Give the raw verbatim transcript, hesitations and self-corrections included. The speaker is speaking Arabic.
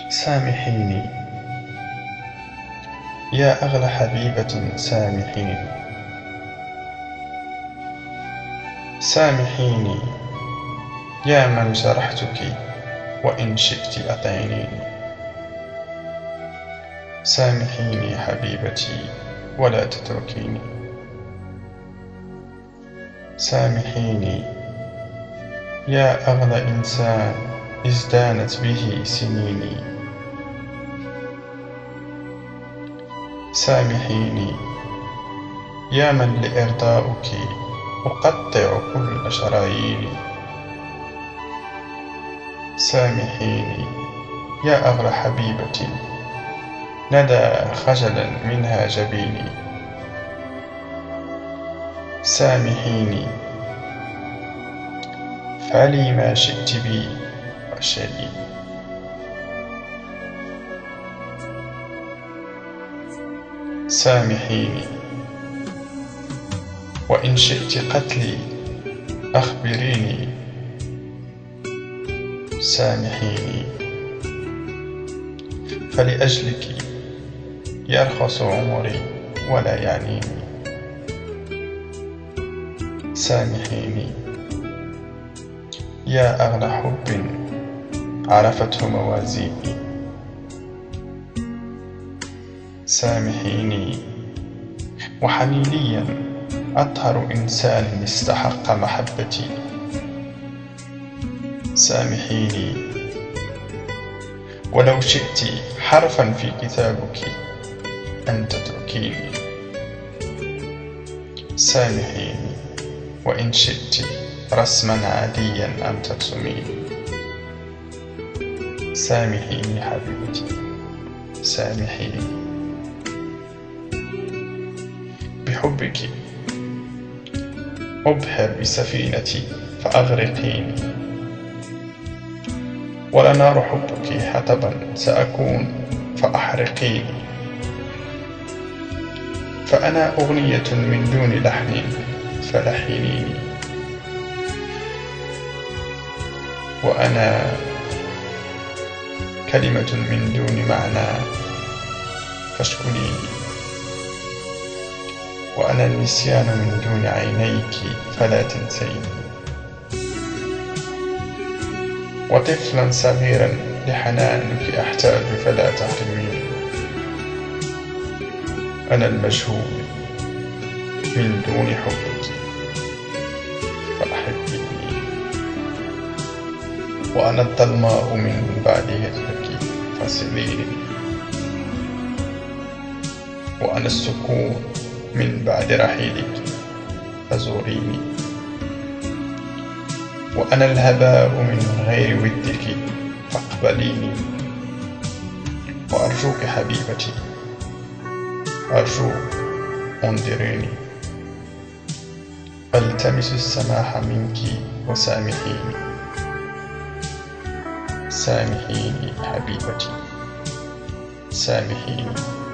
سامحيني يا أغلى حبيبة، سامحيني. سامحيني يا من جرحتك، وإن شئت أطعنيني. سامحيني حبيبتي ولا تتركيني. سامحيني يا أغلى إنسان ازدانت به سنيني. سامحيني يا من لإرضاؤك أقطع كل شراييني. سامحيني يا أغلى حبيبتي ندى خجلا منها جبيني. سامحيني فعلي ما شئت بي واشهدي. سامحيني وإن شئت قتلي أخبريني. سامحيني فلأجلك يرخص عمري ولا يعنيني. سامحيني يا أغلى حب عرفته موازيني. سامحيني وحنينيا أطهر إنسان استحق محبتي. سامحيني ولو شئت حرفا في كتابك أن تتركيني. سامحيني وإن شئت رسما عاديا أن ترسميني. سامحيني حبيبتي، سامحيني. بحبك أبحر بسفينتي فأغرقيني، ولنار حبك حطبا سأكون فأحرقيني. فأنا أغنية من دون لحن فلحنيني، وأنا كلمة من دون معنى فاشكريني، وأنا النسيان من دون عينيك فلا تنسيني، وطفلا صغيرا لحنانك أحتاج فلا تحرميني. أنا المجهول من دون حبك فأحبيني، وأنا الظلماء من بعد هجرك فصليني، وأنا السكون من بعد رحيلك فزوريني، وأنا الهباء من غير ودك فاقبليني. وأرجوك حبيبتي، أرجوك انظريني، ألتمس السماح منك وسامحيني. سامحيني حبيبتي، سامحيني.